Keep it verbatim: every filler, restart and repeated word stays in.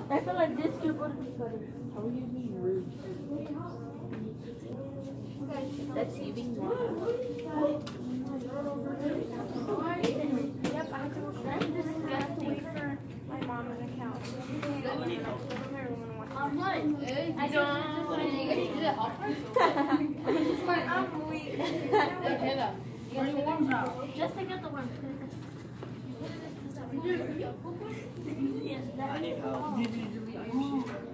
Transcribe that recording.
I feel like this could would be better. How are you being rude? That's you being wrong. Yep, I have to that's disgusting for my mom and the cow. I'm what? I don't. I'm weak. Just to get the worm. I need help.